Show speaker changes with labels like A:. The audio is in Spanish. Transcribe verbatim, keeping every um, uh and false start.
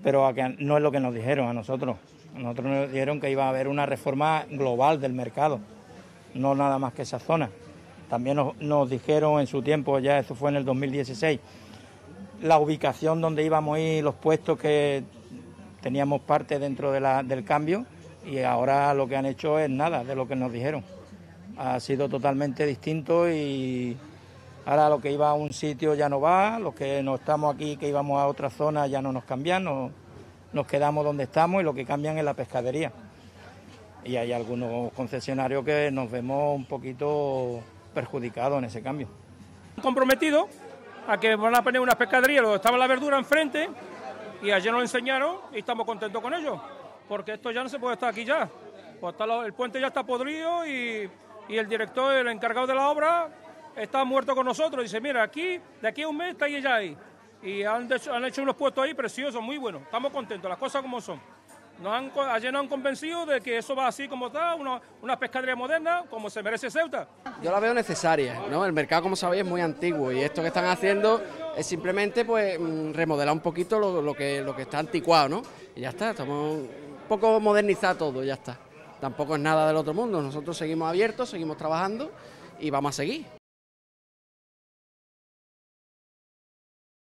A: pero a que no es lo que nos dijeron a nosotros. A nosotros nos dijeron que iba a haber una reforma global del mercado, no nada más que esa zona. También nos, nos dijeron en su tiempo, ya eso fue en el dos mil dieciséis, la ubicación donde íbamos a ir, los puestos que teníamos parte dentro de la, del cambio, y ahora lo que han hecho es nada de lo que nos dijeron. Ha sido totalmente distinto y ahora lo que iba a un sitio ya no va, los que no estamos aquí, que íbamos a otra zona, ya no nos cambian, no, nos quedamos donde estamos y lo que cambian es la pescadería. Y hay algunos concesionarios que nos vemos un poquito perjudicados en ese cambio.
B: Comprometido a que van a poner unas pescaderías donde estaba la verdura enfrente, y ayer nos enseñaron y estamos contentos con ello, porque esto ya no se puede estar aquí ya. Pues está lo, el puente ya está podrido y, y el director, el encargado de la obra, está muerto con nosotros. Dice, mira, aquí, de aquí a un mes está ahí ya ahí. Y han hecho, han hecho unos puestos ahí preciosos, muy buenos. Estamos contentos, las cosas como son. Nos han, ayer nos han convencido de que eso va así como está, una, una pescadería moderna, como se merece Ceuta.
C: Yo la veo necesaria, ¿no? El mercado, como sabéis, es muy antiguo y esto que están haciendo es simplemente pues remodelar un poquito lo, lo, que, lo que está anticuado, ¿no? Y ya está, estamos un poco modernizar todo, ya está. Tampoco es nada del otro mundo, nosotros seguimos abiertos, seguimos trabajando y vamos a seguir.